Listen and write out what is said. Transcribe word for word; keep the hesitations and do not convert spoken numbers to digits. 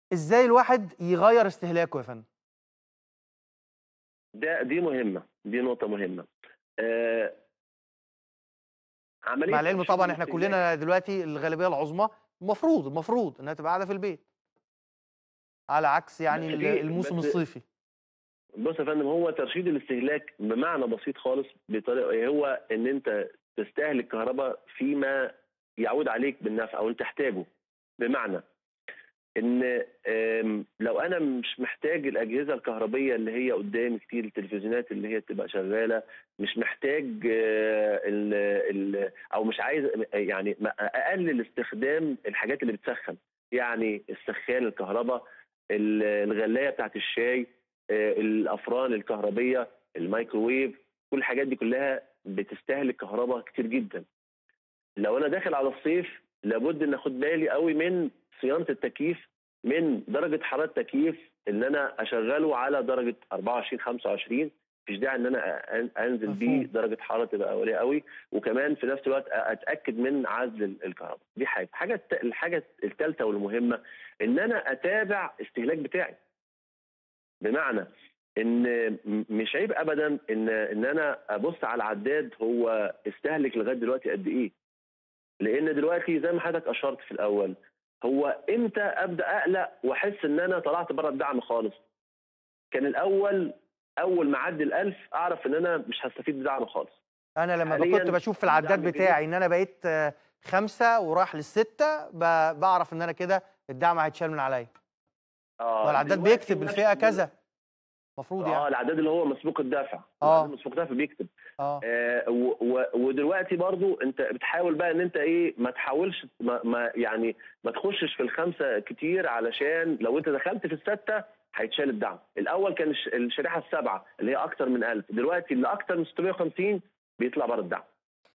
إزاي الواحد يغيّر استهلاكه يا فندم؟ ده دي مهمة، دي نقطة مهمة. آآ مع عملية العلم ترشيد طبعًا إحنا الاستهلاك. كلّنا دلوقتي الغالبية العظمى المفروض، المفروض إنها تبقى قاعدة في البيت، على عكس يعني بس ال دي الموسم بس الصيفي. بُص يا فندم، هو ترشيد الاستهلاك بمعنى بسيط خالص بطريقة هو إن أنت تستهلك كهربا فيما يعود عليك بالنفع أو أنت تحتاجه. بمعنى إن آمم لو أنا مش محتاج الأجهزة الكهربية اللي هي قدّامي كتير، التلفزيونات اللي هي تبقى شغالة، مش محتاج ال ال أو مش عايز م يعني م أقلل استخدام الحاجات اللي بتسخّن، يعني السخّان الكهربا، ال الغلاية بتاعة الشاي، آآ الأفران الكهربية، الميكروويف، كل الحاجات دي كلّها بتستهلك كهربا كتير جدًا. لو أنا داخل على الصيف لابد إني آخُد بالي أوي من صيانة التكييف، من درجة حرارة التكييف إن أنا أشغّله على درجة أربعة وعشرين، خمسة وعشرين، ما فيش داعي إن أنا أ أن أنزل بيه مفهوم. درجة حرارة تبقى عالية أوي، وكمان في نفس الوقت أ أتأكد من عزل ال الكهربا، دي حاجة. الحاجة الت الحاجة التالتة والمهمة إن أنا أتابع الاستهلاك بتاعي. بمعنى إن م مش عيب أبدًا إن إن أنا أبُص على العداد هو استهلك لغاية دلوقتي قد إيه. لأن دلوقتي زي ما حضرتك أشرت في الأول، هو إمتى أبدأ أقلق وأحس إن أنا طلعت برّه الدعم خالص؟ كان الأول أول ما أعدّي الألف أعرف إن أنا مش هاستفيد بدعم خالص. أنا لمّا ب كنت حاليًا باشوف في الدعم العداد الجديد بتاعي إن أنا بقيت خمسة ورايح للستة ب باعرف إن أنا كده الدعم هيتشال من عليَّ. ما هو آه، العداد دلوقتي بيكتب نفس الفئة دل كذا، المفروض يعني. آه، العداد اللي هو مسبوق الدفع، العداد آه، مسبوق الدفع بيكتب. آه. آآ و و ودلوقتي برضه أنت بتحاول بقى إن أنت إيه، ما تحاولش ما ما يعني ما تخشش في الخمسة كتير علشان لو أنت دخلت في الستة هيتشال الدعم. الأول كان الش الشريحة السبعة اللي هي أكتر من ألف، دلوقتي اللي أكتر من ستمية وخمسين بيطلع برّه الدعم.